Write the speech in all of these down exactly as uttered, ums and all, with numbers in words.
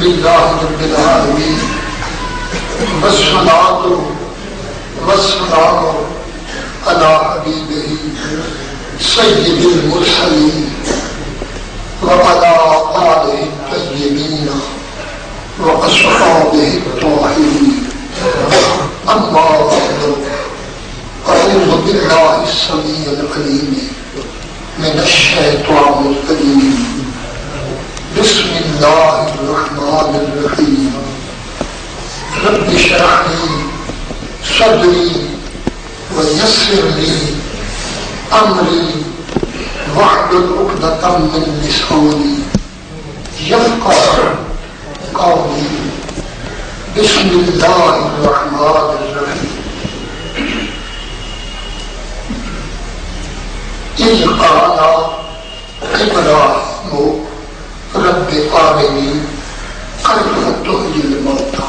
لله رب العالمين والصلاة والسلام على حبيبه سيد المرسلين وعلى آله الطيبين وأصحابه الطاهرين. أما بعد، أعوذ بالله السميع العليم من الشيطان الرجيم. بسم الله الرحمن الرحيم. رب اشرح لي صدري ويسر لي أمري واحلل عقدة من لساني يفقهوا قولي. بسم الله الرحمن الرحيم. إذ قال إبراهيم رب أرني كيف تحيي الموتى.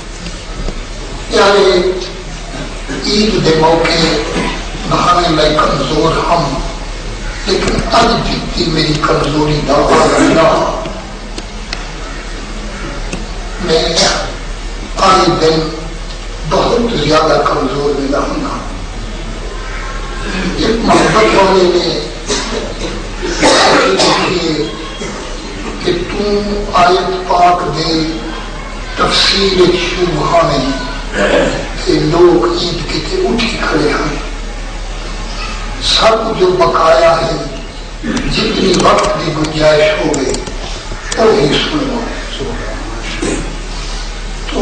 یعنی عید دے موقع بہانے میں کمزور ہم، لیکن اج جتنی میری کمزوری دا نہ میں آئے دن بہت زیادہ کمزور ملا ہوں. ایک محبت والے نے دیکھیے کہ تم آیت پاک دے تفسیر شبہ میں کہ لوگ عید کے تے اٹھی کھڑے ہیں، سب جو بقایا ہے جتنی وقت کی گنجائش ہو گئی وہی سنو. تو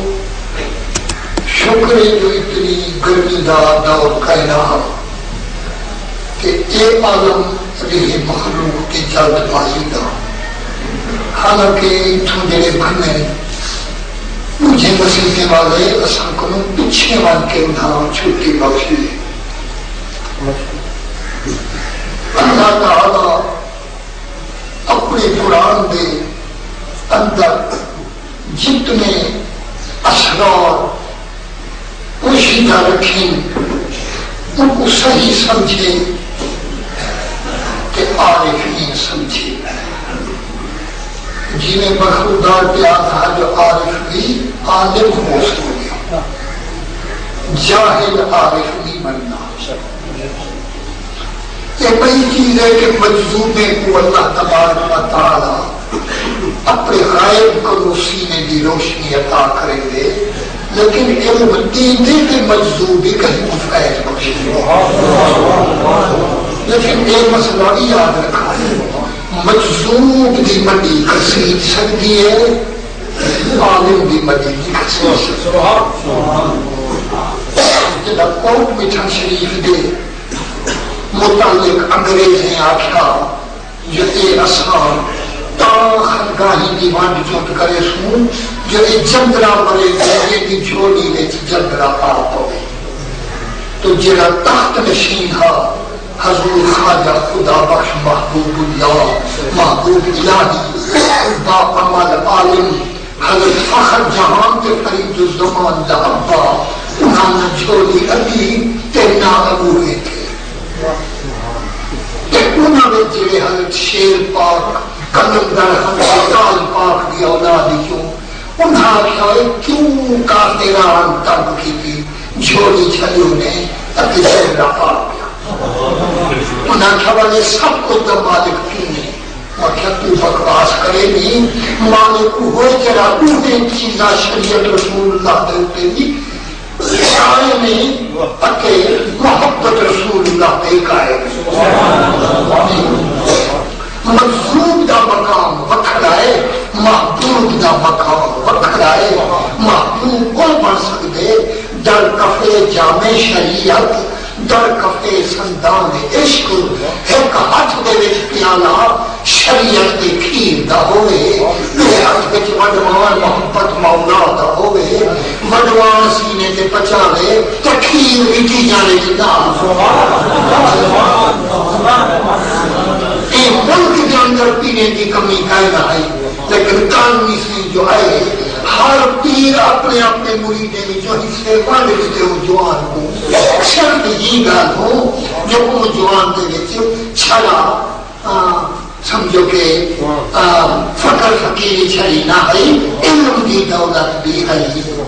شکر ہے جو اتنی گرمی دا دور کائنا کہ اے عالم رہے مخلوق کی جلد بازی دا. حالانکہ اتھوں جڑے بھنے مجھے مسیحے والے اساں کو پیچھے مان کے انہاں چھٹی بخشی. اللہ تعالی اپنے قرآن دے اندر جتنے اسرار پوشیدہ رکھیں ان کو صحیح سمجھے کہ عارفین سمجھے. جنہیں بخودار پیار تھا جو عارف بھی عالم ہو سکے، جاہل عارف نہیں بننا. یہ بڑی چیز ہے کہ مجذوبے کو اللہ تبارک و تعالی اپنے غائب کو سینے کی روشنی عطا کریں گے، لیکن علم دینے کے مجذوبی کہیں مفید بخشے. لیکن ایک مسئلہ یاد رکھا ہے، مجذوب دی مڈی کسیج سکتی ہے، عالم دی مڈی نہیں کسیج سکتی. جب کوٹ مٹھن شریف دے متعلق انگریزیں آکھا جو اے اسان تا خنگاہی دی وانڈ چوٹ کرے سوں جو اے جندرہ مرے جائے دی جھولی ویچ جندرہ آپ ہوئے. تو جرا تحت نشین ہا حضور خواجہ خدا بخش محبوب اللہ محبوب الہی با عمل عالم حضرت فخر جہان کے فرید الزمان لحبا انہاں نے جھولی ابھی تینا ابوئے تھے. کہ انہاں نے جڑے حضرت شیر پاک کلندر حضرت پاک دی اولادی کیوں انہاں کہا کیوں کافران تب کی تھی جھولی چھلیوں نے ابھی شیر رفا گیا. انہاں کہا یہ سب کو دم مالک کیوں نہیں اور کیا تو بکواس کرے نہیں مالک ہوئے جرا اوہیں چیزہ شریعت رسول اللہ دیتے نہیں آئے نہیں اکے محبت رسول اللہ دیکھ آئے. مجذوب دا مقام وکھرائے، محبوب دا مقام وکھرائے. محبوب کون بن سکتے در کفے جامع شریعت در کفے سندان عشق ایک ہاتھ دے وچ پیالہ شریعت دے کھیر دا ہوئے، میرے ہاتھ وچ وڈوان محبت مولا دا ہوئے، وڈوان سینے تے پچاوے تے کھیر وچی جانے جدا. اے ملک کے اندر پینے کی کمی کائے نہ آئی، لیکن قانونی سی جو آئے ہر پیر اپنے اپنے مریدے میں جو حصے والے دیتے ہو جوان کو شرط یہ گل ہو جو وہ جوان دے دیتے چھڑا سمجھو کہ فقر فقیری چھڑی نہ ہے، علم دی دولت بھی ہے،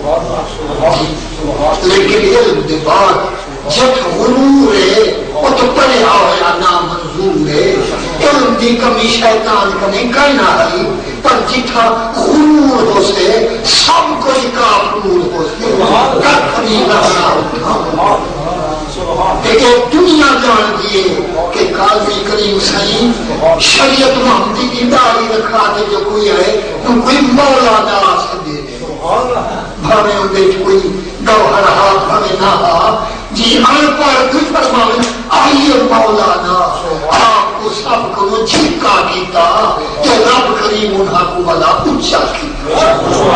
لیکن علم دے بعد جت غرور ہے وہ تو پڑے ہویا نام منظور ہے، علم دی کمی شیطان کمی کہنا ہے، پر جتھا غرور ہو سے سب کوئی کافور ہو سے کتنی رہنا اٹھا ایک دنیا جان دیئے کہ قاضی کریم صحیح شریعت محمدی کی داری رکھا دے جو کوئی ہے تو کوئی مولا نہ سکے بھاوے اندے کوئی گوہر ہا بھاوے نہ ہا جی ان پر کچھ فرمائے آئیے مولا نہ آپ کو سب کو جھکا کیتا کہ رب کریم انہا کو بلا اچھا کیتا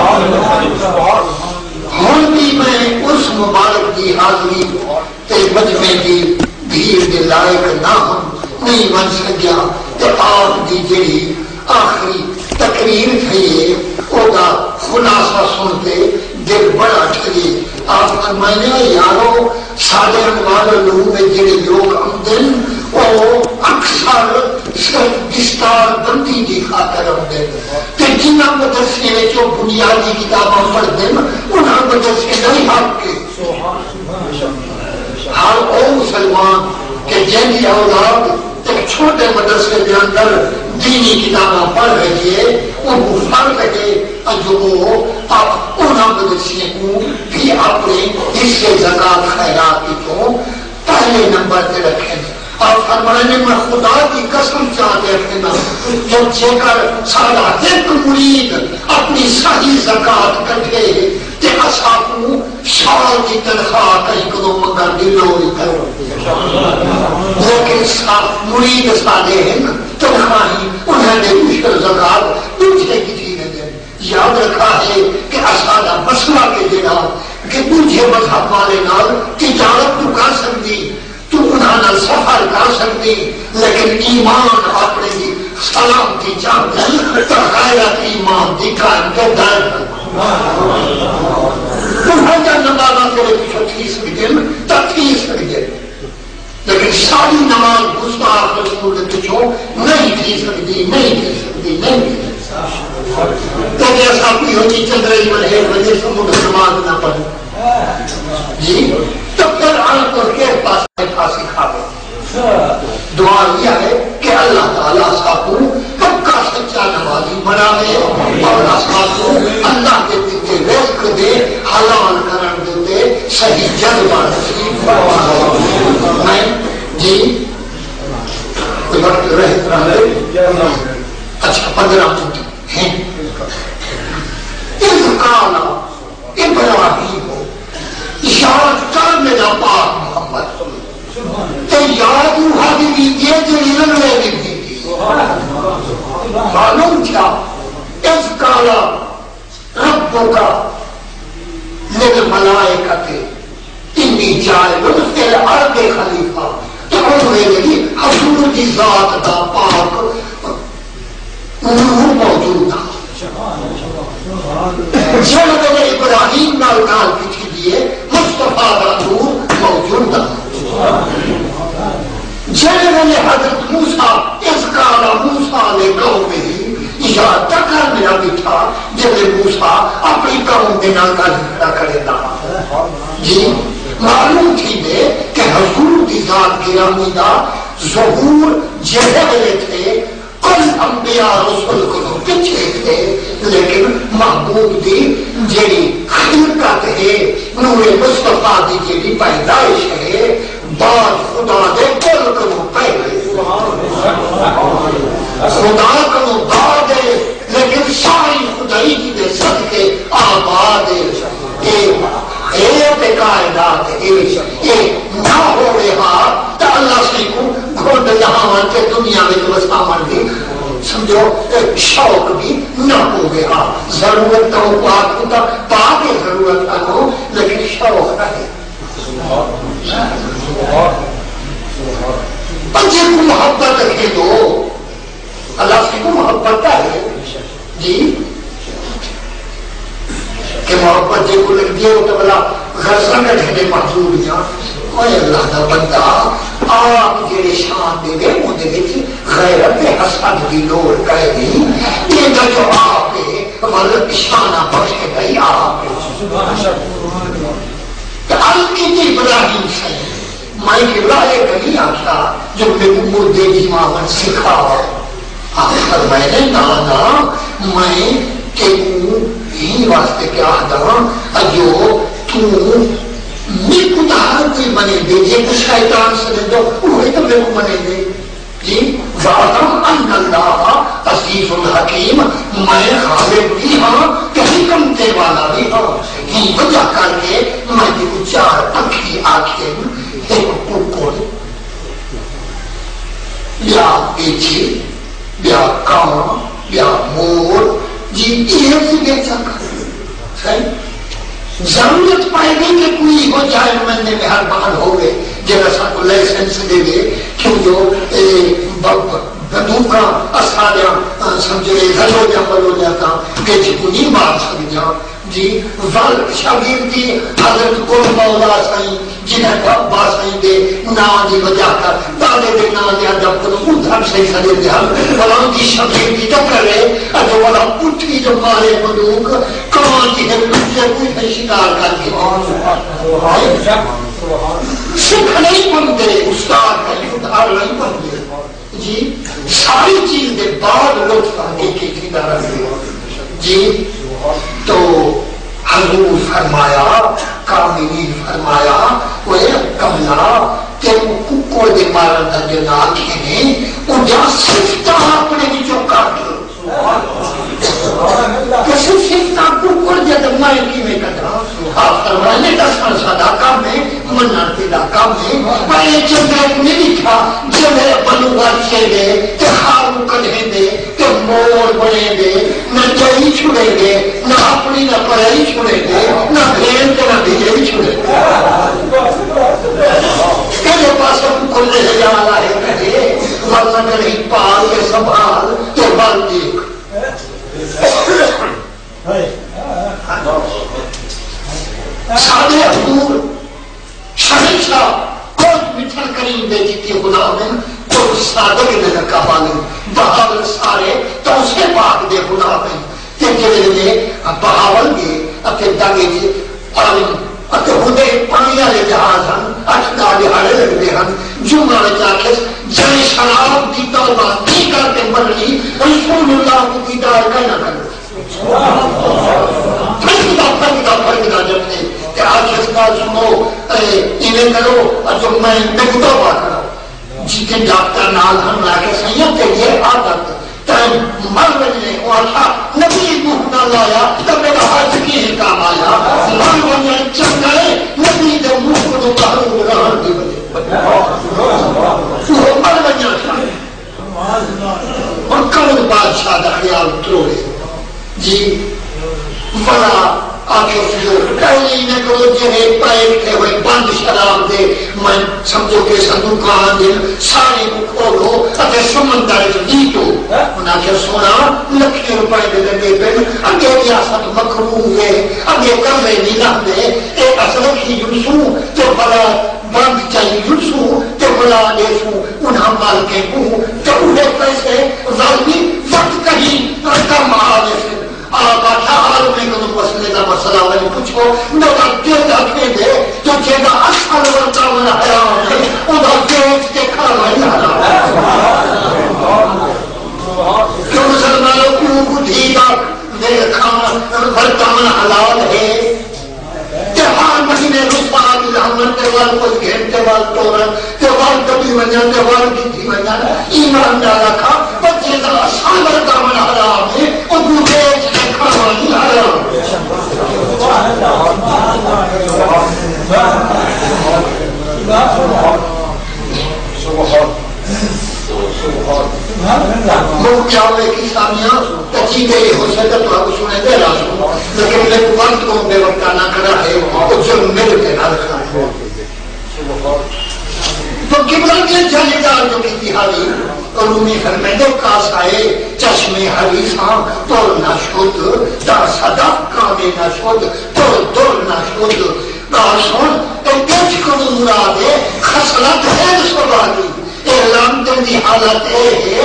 ہون بھی میں اس مبارک دی حاضری تے مجمع دی بھیڑ دے لائق نہ ہم نہیں بن سکیا تے آپ دی جڑی آخری تقریر تھئیے اوگا خلاصہ سنتے دل بڑا ٹھگے آپ فرمائنے یارو سادے انوار لوگ میں جڑے لوگ آمدن وہ اکثر صرف دستار بندی دی خاطر آمدن تے جنہ مدرسے میں جو بنیادی کتاباں پڑھ دن انہاں مدرسے نہیں حق کے ہر او مسلمان کہ جنہی اولاد ایک چھوٹے مدرسے کے اندر دینی کتاباں پڑھ رہی ہے ان کو فرق ہے جو وہ آپ انہاں مدرسے کو بھی اپنے حصے زکاة خیرات کی تو پہلے نمبر پہ رکھیں اور فرمانے میں خدا کی قسم چاہتے رکھنا جب چیکر سارا ایک مرید اپنی صحیح زکاة کٹھے تے اصحابوں سال کی تنخواہ کہیں کنو مگر دلوری کرو لیکن مرید سادے ہیں تنخواہی انہیں نے مشکل زکاة دوچھے کی تھی رہے یاد رکھا ہے کہ اسادہ مسئلہ کے دینا کہ دوچھے مذہب والے نال تجارت تو کر سکتی تو انہاں نال سفر کر سکتی لیکن ایمان اپنے دی سلام کی چاہتی تو غیرت ایمان دی قائم کے در انہاں جا نمازہ تیرے پیچھو تھیس بجن تا تھیس بجن لیکن ساری نماز گستاخ رسول کے پیچھو نہیں تھی سکتی نہیں تھی سکتی نہیں تھی تو جیسا کوئی ہوتی چل رہی من ہے وجہ سے مجھے نماز نہ پڑھیں جی تو پھر آنکھ اور کے پاس پھانسی کھا گئے دعا یہ ہے کہ اللہ تعالیٰ ساتھوں پکا سچا نمازی بناوے اور ساتھوں اللہ کے دیتے رزق دے حلال کرن دیتے صحیح جذبہ نصیب فرمائے میں جی کوئی وقت رہت رہے اچھا پندرہ منٹ ہیں اس کالا ابراہیم ہو یاد کر میرا پاک محمد تو یاد روحانی لیجئے جو علم لے لیجئے معلوم کیا اس کالا ربوں کا للملائکت انی جائے تیرے عرب خلیفہ تو انہوں نے لگی حضور کی ذات دا پاک نور موجود تھا جب میں ابراہیم نال کال پچھے دیئے مصطفیٰ دا نور موجود تھا جب میں حضرت موسیٰ اس کالا موسیٰ نے قوم میں ہی یاد تکر میرا بھی تھا جب موسیٰ اپنی قوم دینا کا ذکرہ کرے دا جی معلوم تھی میں کہ حضور کی ذات گرامی دا ظہور جہے ہوئے تھے کل انبیاء رسول کو پچھے تھے لیکن محبوب دی جیڑی خلقت ہے نور مصطفیٰ دی جیڑی پیدائش ہے بعد خدا دے کل کو پہلے خدا کو بعد ہے لیکن ساری خدائی کی دے صدقے آباد ہے ایک کائنات ہے نہ ہو رہا تو اللہ سے کو گھوڑ یہاں ورکے دنیا میں جو اسامن دی سمجھو شوق بھی نہ ہو گیا ضرورت تو پاک ہوتا پاک ضرورت کرو لیکن شوق رہے بچے کو محبت رکھے دو اللہ سے کو محبت ہے جی کہ محبت جے کو لگ دیا تو بلا غرصہ کا ڈھنے محضور جا اوہ اللہ دا بندہ آپ جیرے شان دے گئے وہ دے گئے تھی غیرت حسد کی دور کہہ دی یہ جو آپ ولد اشانہ بخش گئی آپ القیت ابراہیم سے میں ابراہیم کبھی آتا جو میں مردے کی مامن سکھا آخر میں نے نانا میں تیروں ہی واسطے کیا آدھا جو تو میں کدھار کوئی منے دے یہ تو شیطان سے دو وہی تو میں کو منے دے جی وعدم ان اللہ عزیز الحکیم میں خالق بھی ہاں کہ حکمتے والا بھی ہاں یہ وجہ کر کے میں دیکھو چار پکھی آنکھیں ایک ککڑ یا پیچھے یا کان یا مور جی یہ سے بیچا کر صحیح ضرورت پائے گی کہ کوئی ہو جائے میں نے مہربان ہو گئے جیسا کو لائسنس دے دے کیوں جو بندوق کا اسالیاں سمجھے گھلو جا بلو جاتا کہ جی کو نہیں بات سمجھا جی ول شاگیر کی حضرت کو مولا سائیں جنہیں با سائیں دے نا دی وجہ کر دادے دے نا دی ادب کو ادھر سے سجے دے ہم ولان دی شاگیر کی ٹکرے اجو والا اٹھی جو مارے بندوق کمان کی ہے دوسرے کوئی ہے شکار کر کے سکھ نہیں بنتے استاد کا ادھار نہیں بنتے جی ساری چیز دے بعد لطف آگے کی تھی دارہ جی تو حضور فرمایا کاملی فرمایا وہ کملا تیرے ککڑ دے مارن دا جو ناکھے نے وہ جا صفتہ اپنے بچوں کاٹ کسی صفتہ ککڑ دے دمائے کی میں کدھا آپ فرمانے دسان صداقہ میں منر دلاقہ میں میں چندر نہیں تھا جنہیں بلوغات سے دے کہ خارو کدھے دے کہ مور بڑے دے نہ جائی چھوڑے دے نہ اپنی نہ پڑھائی چھوڑے دے نہ بھین کے نہ بھیجائی چھوڑے دے کہنے پاس ہم کھلے سے جانا ہے کہے ورنہ کریں پال کے سنبھال تو بال دیکھ سادے حضور شہنشاہ کوٹ مٹھل کریم دے جیتی خدا میں کوٹ سادے کے نظر کا بانے بہاول سارے تو اسے پاک دے خدا میں تے جلے دے بہاول دے اپنے داگے دے عالم اپنے خودے پانی آلے جہاز ہن اٹھ داگے ہارے لگ دے ہن جو مارے جاکس جائے شراب کی توبہ نہیں کرتے مرلی رسول اللہ کو دیدار کا نہ کرو فرقدہ فرقدہ فرقدہ جب نے کہ آج اس کا سنو انہیں کرو جو میں نگدہ بات کرو جیتے ڈاکٹر نال ہم لاکے سیئے کہ یہ عادت تین مرون نے آشا نبی محمد لایا تب میرا حج کی ہی کام آیا مرون نے چنگئے نبی دے محمد اللہ رہن دی بلے وہ مرون نے آشا اور کون بادشاہ دا خیال اتروڑے جی بڑا آگے پہلی نے کو جنہیں پائے تھے ہوئے بند شراب دے میں سمجھو کہ صندوقان دن ساری کو کھولو اتے سمندر جیتو انہاں کے سونا لکھی روپائے دے لگے پہن اگے ریاست مکروح ہے اگے کرنے نیلہ دے ایک اصل کی جنسو تو بڑا بند چاہیے جنسو تو بڑا دیسو انہاں مال کے کو تو انہیں پیسے ظالمی وقت کہیں رقم آنے سے آپ آٹھا حال میں کہ مسئلے کا مسئلہ والی پوچھو میرا دیدہ کھے دے جو جیدہ اصل ورطا والا حیام ہے انہا دیکھ کے کھا رہی حرام جو مسلمانوں کو دھیدہ میرے کھانا ورطا والا حلال ہے تیوار مہینے رسوان الہمن تیوار کچھ گھنٹے وال تورن تیوار کبھی ونجان تیوار کی تھی ونجان ایمان ڈالا کھا بچے دا اصل ورطا والا حرام ہے اور دیکھ مکیاوے کی سامیاں تجیبے ہو سکتا تو آپ سنے دے رہا ہوں لیکن میں وقت کو بے وقت نہ کرا ہے وہ جرم میرے کے نہ رکھا ہے تو قبلہ کے جانیدار جو کی تیحالی رومی فرمیدو کاس آئے چشم حریصاں تو نشود در صدف کامی نشود تو دور نشود کاشون ایک کنو مرادے خسلت ہے سبانی اعلان دنی حالت ہے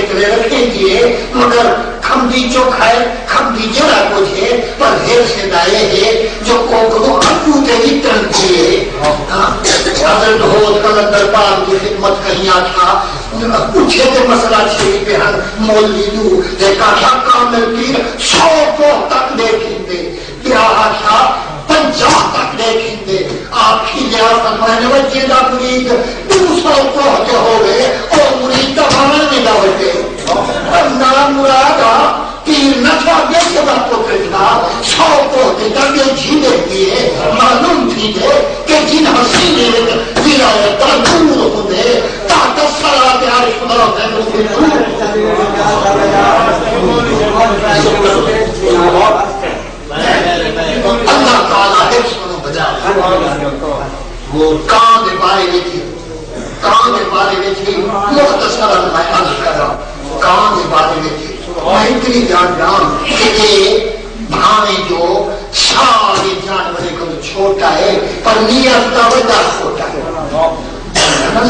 اتنے رکھیں گے مگر کھمبی جو کھائے کھمبی جڑا کچھ ہے پر دھیر سے دائے ہے جو کوکڑوں ابو تے اتن کیے حضرت ہوت کلندر پاک کی خدمت کہیں آتھا پوچھے تے مسئلہ چھوڑی پہ ہن مولی دو دیکھا تھا کامل پیر سو پوہ تک دیکھیں دے پیا آتھا پنجاہ تک دیکھیں دے آپ کی لیا فرمائنے وجہ دا مرید دو سو پوہ جو ہوئے اور مرید دفعہ میں داوٹے اللہ مرادہ پیر نفع دیکھے دا پوتر تھا سو پوہ دے درگے جھیلے دیئے معلوم تھی دے کہ جن حسینے ولایت دور ہوئے تحت الصلاة عرش اللہ اللہ تعالیٰ ہے سنو بجا وہ کان دے بارے میں تھی کان دے بارے میں تھی مختصر میں عرض کر رہا کان دے بارے میں تھی میں اتنی جان جان کہ یہ بھانے جو سارے جانورے کو چھوٹا ہے پر نیت کا وجہ چھوٹا ہے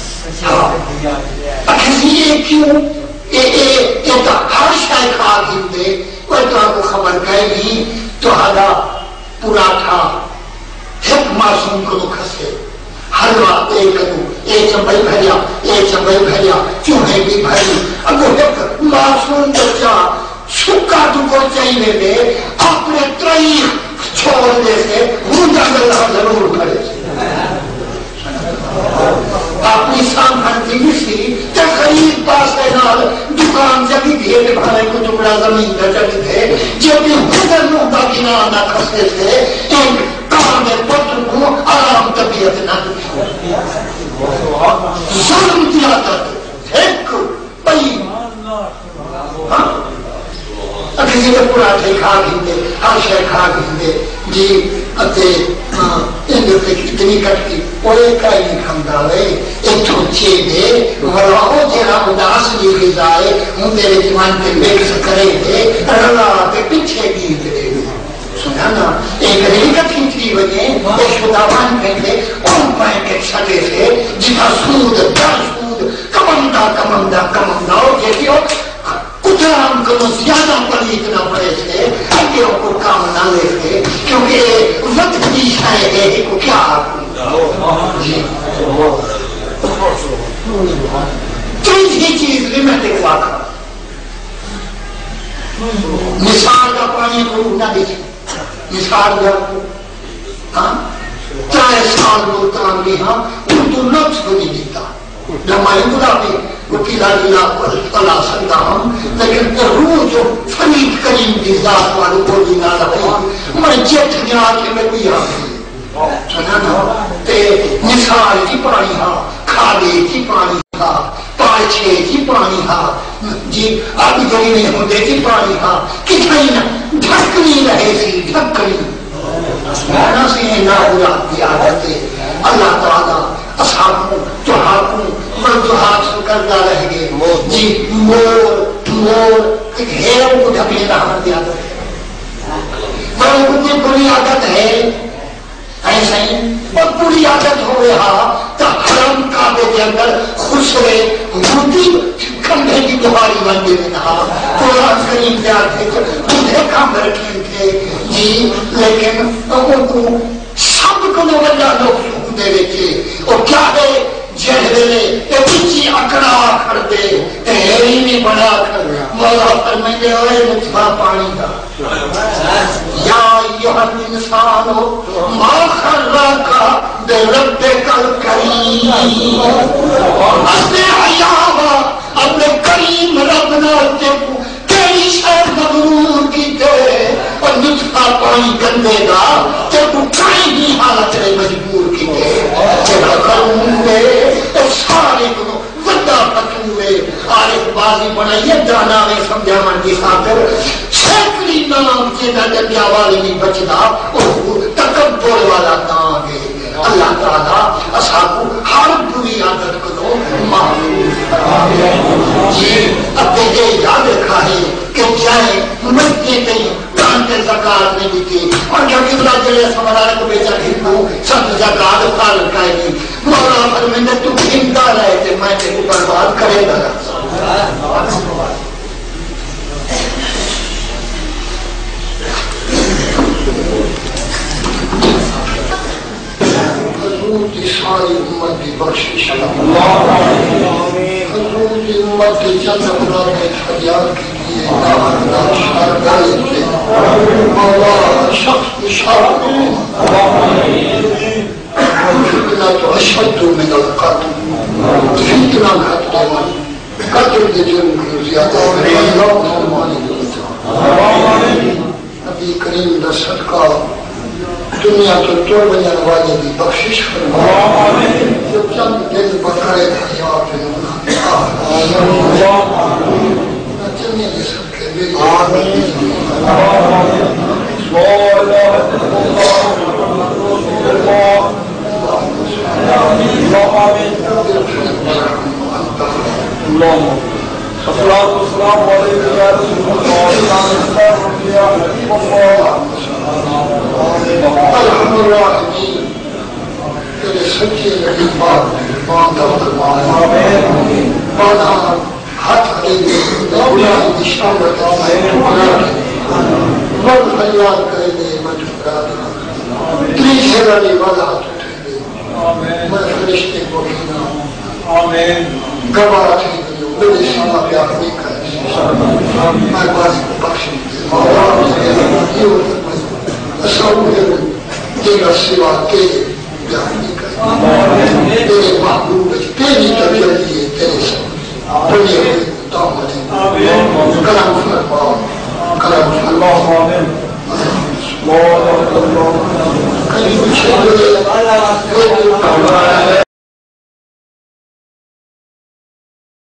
اکھسی یہ کیوں یہ تو ہر شاہ کھا گھندے وہ تو آپ کو خبر کہے گی تو ہدا پورا تھا ایک معصوم کو کھسے ہر وقت ایک کنو ایک چمبئی بھریا ایک چمبئی بھریا چوہے بھی بھری اگو ایک معصوم بچہ سکا تو کو چاہیے دے اپنے تریخ چھوڑ دے سے ہوندا اللہ ضرور کرے اپنی سام بھرتی مسی تے غریب پاسے نال دکان جبھی بھیڑ بھانے کو ٹکڑا زمین کا چلی تھے جبھی حضر نودا گنا نہ کھسے تھے ایک کام میں پتر کو آرام طبیعت نہ دی ظلم دیا تک ایک بئی کسی نے پورا تھے کھا گھندے ہر شے کھا گھندے جی اتے انہوں نے کتنی کٹکی اوے کائی نہیں کھمدا وے ایک چھوچے دے وراہو جیرا اداس دی غذائے ہوں میرے جوان پہ بیک سکرے دے رلا پہ پیچھے گیت دے سنا نا ایک ریل کٹھی تھی وجہ ایک خداوان کہتے ان پائیں کے چھٹے سے جتا سود در سود کمندہ کمندہ کمندہ جیسی ہو اترام کو زیادہ پلیت نہ پڑے تھے اگروں کو کام نہ لے تھے کیونکہ وقت کی شاید ہے کو کیا جی تیسری چیز لمٹک واقع مثال کا پانی کو نہ دیکھ مثال کا ترائے سال بولتان بھی ہاں اردو لفظ کو نہیں دیتا لما یقلا بھی وکیلا لیلا اللہ سنگا ہم لیکن روح جو فرید کریم دی ذات والو کو دینا رہی میں جت نیا کے میں بھی آگئی سنا نا تے مثال کی پانی ہاں کھالے کی پانی ہاں پاچھے کی پانی ہاں جی آبی گری میں ہوندے کی پانی ہاں کتنی نا ڈھکنی رہے سی ڈھکنی مانا سے نا ہوا دی آجتے اللہ تعالیٰ اصحابوں جہاکوں مرد حاصل کردہ رہ گئے جی مور مور ایک ہیروں کو ڈھکلے رحمت دی عادت ہے مرد کتنی بری عادت ہے ایسا ہی اور بری عادت ہو رہا تو حرم کعبے کے اندر خسرے ہوتی کھمبے کی دہاری بندے میں کہا قرآن کریم دیا تھے جنہیں کام رکھیں تھے جی لیکن ان کو سب کو نواللہ لوگ سکھ دے رکھے اور کیا ہے جہرے اے بچی اکڑا کھڑ دے تہری میں بڑا کھڑ مولا فرمائے ہوئے لطفہ پانی کا یا ایوہ الانسانو ما خرکا بے ربک الکریم اپنے حیاء اپنے کریم ربنا تیکو تیری شہر مغرور کی دے اور لطفہ پانی گندے گا تیکو کئی بھی حالت رہے مجبور کی دے جہاں کروں دے سارے کو وڈا پتوے عارف بازی بنائیے دانا میں سمجھا من کی خاطر سیکڑی نام سے نہ دنیا والی نہیں بچنا اور تکبر والا نام ہے اللہ تعالیٰ اصحابو ہر بری عادت کو معلوم جی اب دیکھے یاد رکھا ہے کہ جائیں مجھے کہیں کانتے زکاة نہیں دیتے اور جب قبلہ جلے سمرارے کو بیچا گھنو سب زکاة خال رکھائے گی مولا فرمائے تو گھنتا رہے تھے میں نے کو برباد کرے گا حضور کی ساری امت کی بخشش حضور کی امت کے چند افراد نے فریاد کی لیے ناخردار شارگاہ سے مولا شخص اشارت فتنة أشد من القتل فتنة القتل قتل جرم کی زیادہ نبی کریم کا صدقہ دنیا تو توڑ بننے والے کی بخشش فرما جو چند دن بقائے حیات چلنے کے سب کے لیے آمین الصلاة والسلام عليك يا رسول الله يا حبيب الله الحمد لله تیرے سچے نبی پاک ایمان کا فرمان بانا ہاتھ کھڑے گے گناہ کی شامت من فریاد کرے گے من ٹھکرا دے تری شرانی والا ہاتھ اٹھے گے میں فرشتے کو کہنا گواہ تھی میرے سامنے پیار نہیں کرے میں بازی کو بخشی مولا میرے یہ اصول تیرا سوا تیرے پیار نہیں کرے تیرے محبوب تیری تجلی